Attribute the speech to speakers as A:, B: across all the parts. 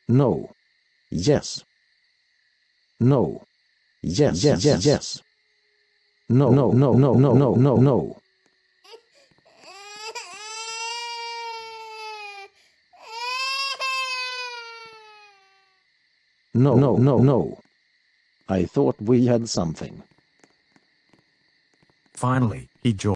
A: No. Yes. No. Yes, yes, yes, yes. No, no, no, no, no, no, no, no. No, no, no, no. I thought we had something.
B: Finally, he joined.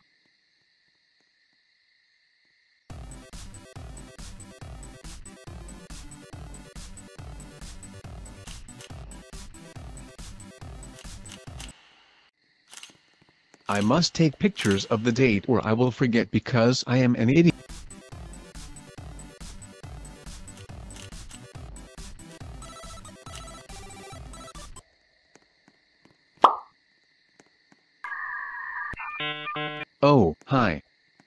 C: I must take pictures of the date or I will forget because I am an idiot. Oh, hi.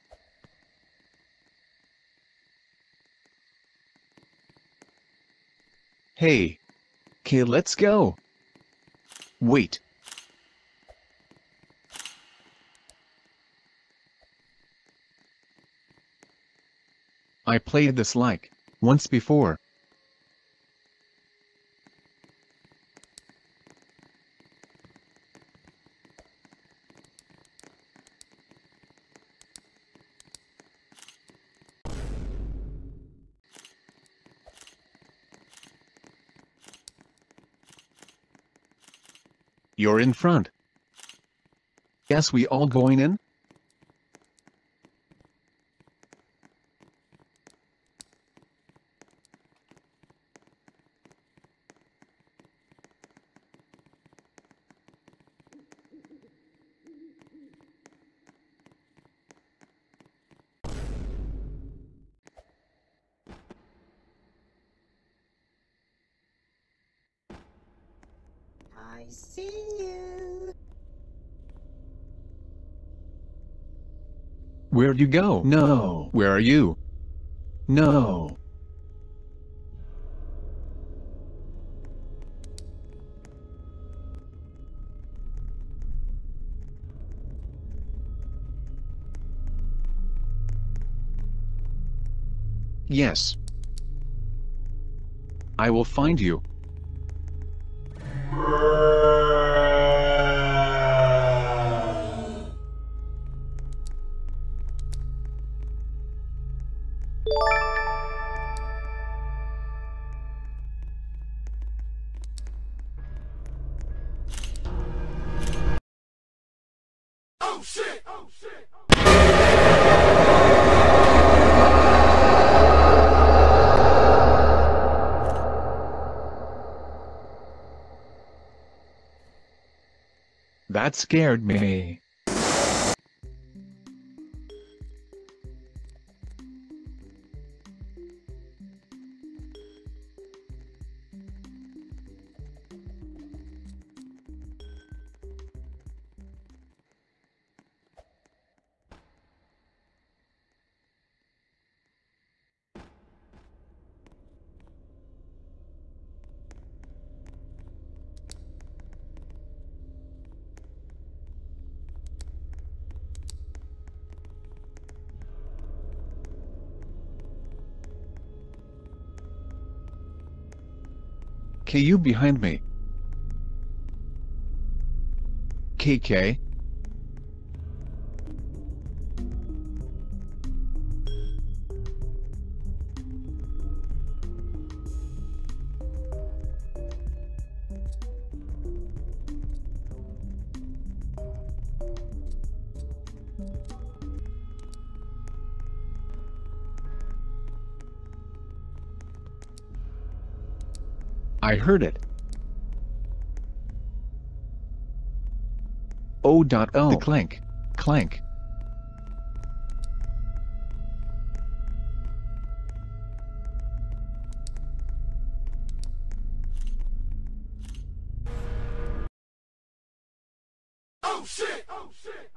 C: Hey. Okay, let's go. Wait. I played this like once before. You're in front. Guess we all going in?
D: I see you.
C: Where'd you go? No. Where are you? No. Yes. I will find you.
E: Oh shit! Oh shit!
C: That scared me. KU behind me. KK. I heard it. O.O. The clank. Clank.
E: Oh shit! Oh shit!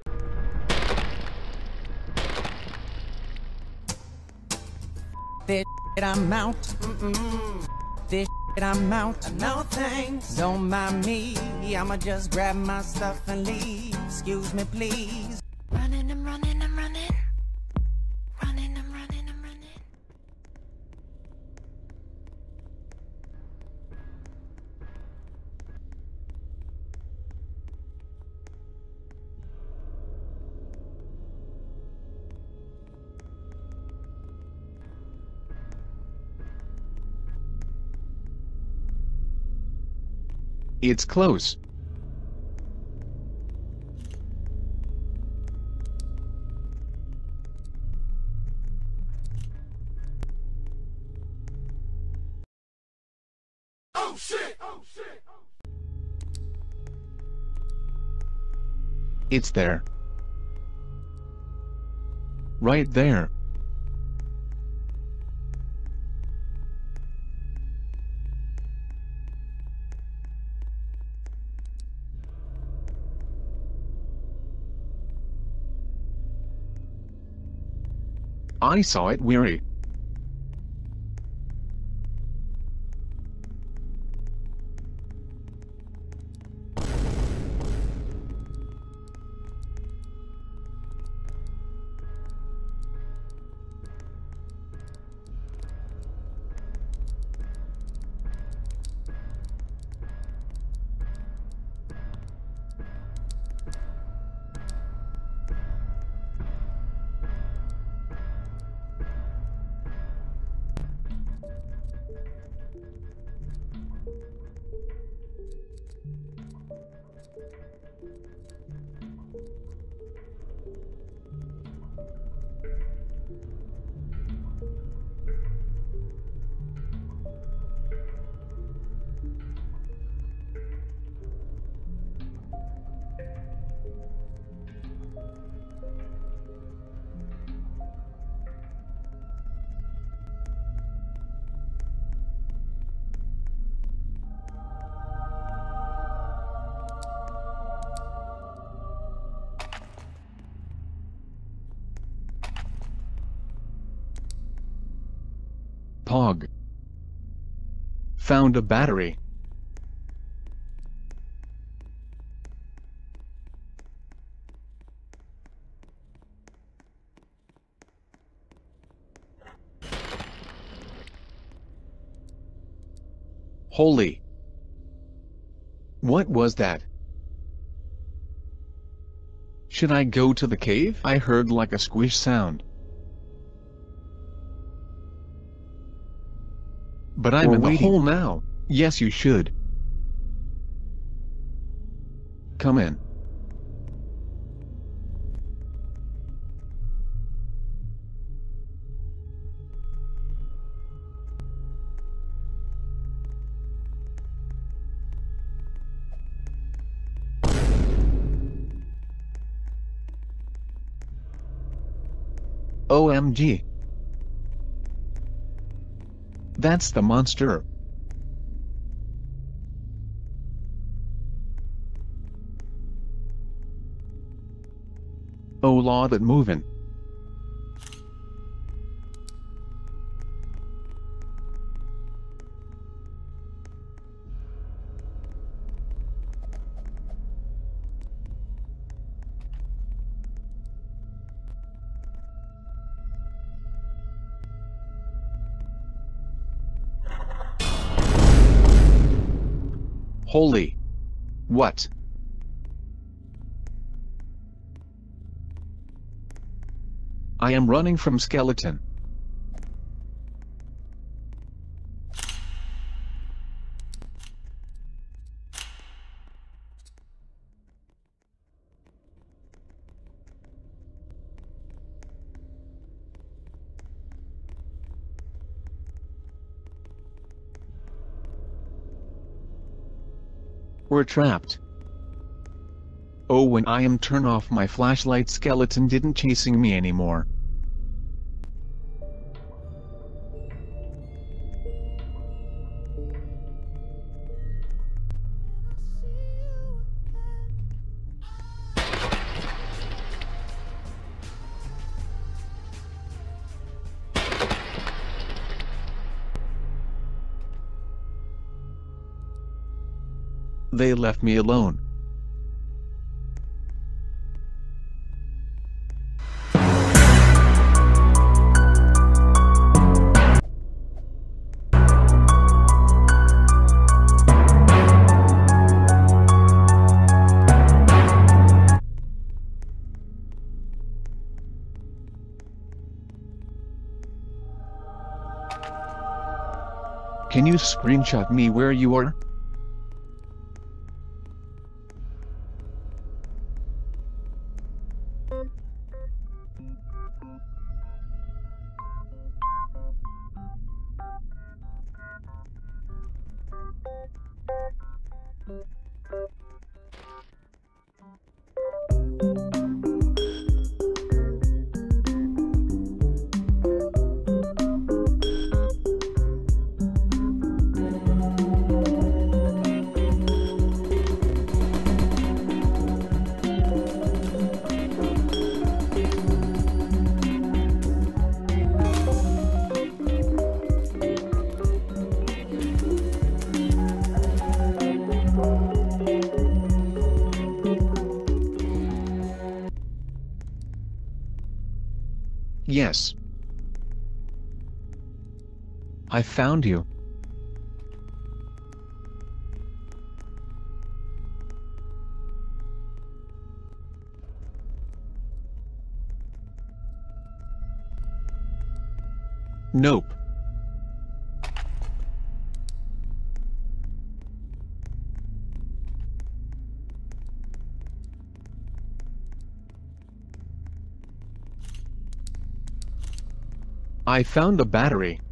F: This shit I'm out. This shit I'm out. No thanks. Don't mind me. I'ma just grab my stuff and leave. Excuse me, please.
G: Running, I'm running, I'm running. Running, I'm running, I'm running.
C: It's close.
E: Oh shit! Oh shit!
C: It's there. Right there. I saw it, Weary. Pog. Found a battery. Holy. What was that? Should I go to the cave? I heard like a squish sound. But I'm
A: Or
C: in the
A: waiting.
C: hole now. Yes, you should. Come in. OMG. That's the monster. Oh Lord, it movin'. Holy. What? I am running from skeleton. We're trapped. Oh, when I am turn off my flashlight, skeleton didn't chasing me anymore. They left me alone. Can you screenshot me where you are? Yes. I found you. Nope. I found the battery.